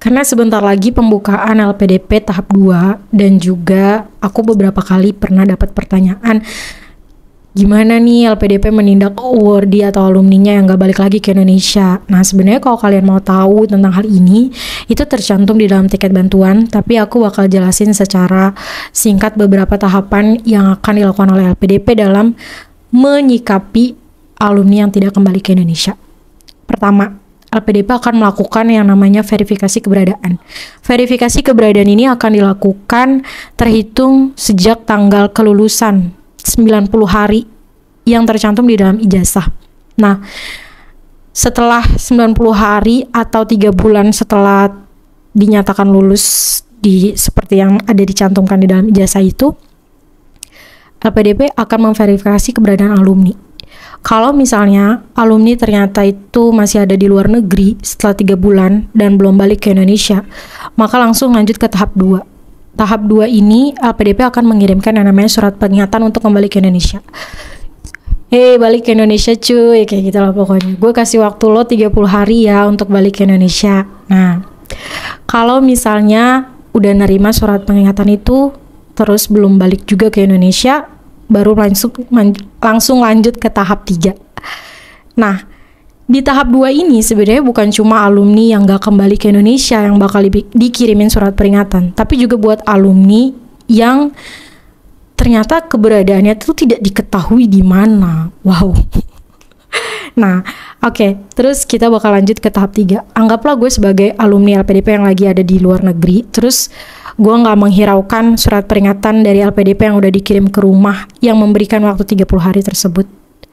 Karena sebentar lagi pembukaan LPDP tahap 2 dan juga aku beberapa kali pernah dapat pertanyaan, gimana nih LPDP menindak awardee atau alumninya yang gak balik lagi ke Indonesia. Nah sebenarnya kalau kalian mau tahu tentang hal ini, itu tercantum di dalam tiket bantuan, tapi aku bakal jelasin secara singkat beberapa tahapan yang akan dilakukan oleh LPDP dalam menyikapi alumni yang tidak kembali ke Indonesia. Pertama, LPDP akan melakukan yang namanya verifikasi keberadaan. Verifikasi keberadaan ini akan dilakukan terhitung sejak tanggal kelulusan 90 hari yang tercantum di dalam ijazah. Nah, setelah 90 hari atau 3 bulan setelah dinyatakan lulus seperti yang ada dicantumkan di dalam ijazah itu, LPDP akan memverifikasi keberadaan alumni. Kalau misalnya alumni ternyata itu masih ada di luar negeri setelah 3 bulan dan belum balik ke Indonesia, maka langsung lanjut ke tahap 2. Tahap 2 ini LPDP akan mengirimkan yang namanya surat peringatan untuk kembali ke Indonesia. Balik ke Indonesia cuy, kayak gitu lah pokoknya. Gue kasih waktu lo 30 hari ya untuk balik ke Indonesia. Nah, kalau misalnya udah nerima surat peringatan itu, terus belum balik juga ke Indonesia, baru langsung lanjut ke tahap 3. Nah, di tahap 2 ini sebenarnya bukan cuma alumni yang gak kembali ke Indonesia yang bakal dikirimin surat peringatan, tapi juga buat alumni yang ternyata keberadaannya itu tidak diketahui di mana. Wow. Nah, oke, terus kita bakal lanjut ke tahap 3. Anggaplah gue sebagai alumni LPDP yang lagi ada di luar negeri, terus gue nggak menghiraukan surat peringatan dari LPDP yang udah dikirim ke rumah yang memberikan waktu 30 hari tersebut.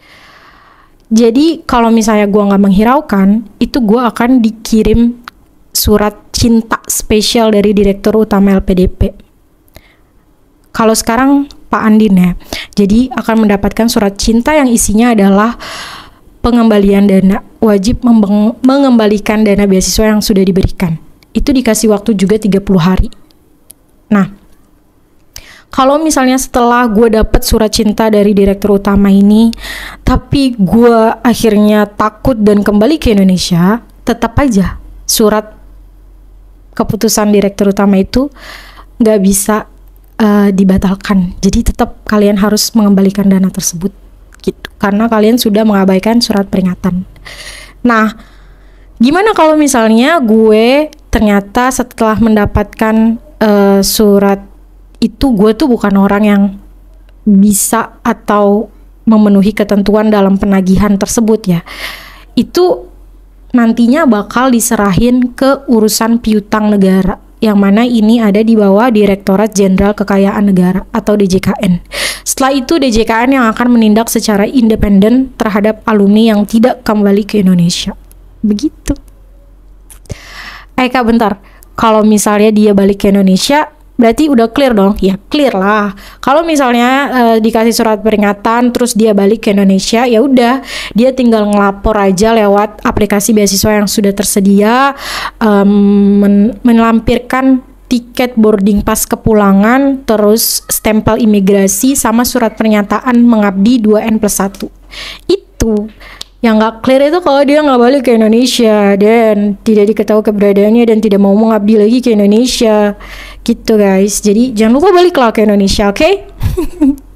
Jadi kalau misalnya gue nggak menghiraukan, itu gue akan dikirim surat cinta spesial dari Direktur Utama LPDP. Kalau sekarang Pak Andin ya, jadi akan mendapatkan surat cinta yang isinya adalah pengembalian dana, wajib mengembalikan dana beasiswa yang sudah diberikan. Itu dikasih waktu juga 30 hari. Nah, kalau misalnya setelah gue dapet surat cinta dari Direktur Utama ini, tapi gue akhirnya takut dan kembali ke Indonesia, tetap aja surat keputusan Direktur Utama itu gak bisa dibatalkan. Jadi tetap kalian harus mengembalikan dana tersebut gitu, karena kalian sudah mengabaikan surat peringatan. Nah, gimana kalau misalnya gue ternyata setelah mendapatkan surat itu, gue tuh bukan orang yang bisa atau memenuhi ketentuan dalam penagihan tersebut ya. Itu nantinya bakal diserahin ke urusan piutang negara, yang mana ini ada di bawah Direktorat Jenderal Kekayaan Negara atau DJKN. Setelah itu DJKN yang akan menindak secara independen terhadap alumni yang tidak kembali ke Indonesia. Begitu. Kak bentar, kalau misalnya dia balik ke Indonesia, berarti udah clear dong? Ya clear lah. Kalau misalnya dikasih surat peringatan terus dia balik ke Indonesia, ya udah dia tinggal ngelapor aja lewat aplikasi beasiswa yang sudah tersedia, melampirkan tiket boarding pass kepulangan, terus stempel imigrasi sama surat pernyataan mengabdi 2N+1. Itu yang gak clear itu kalau dia gak balik ke Indonesia dan tidak diketahui keberadaannya dan tidak mau mengabdi lagi ke Indonesia gitu guys. Jadi jangan lupa baliklah ke Indonesia, oke?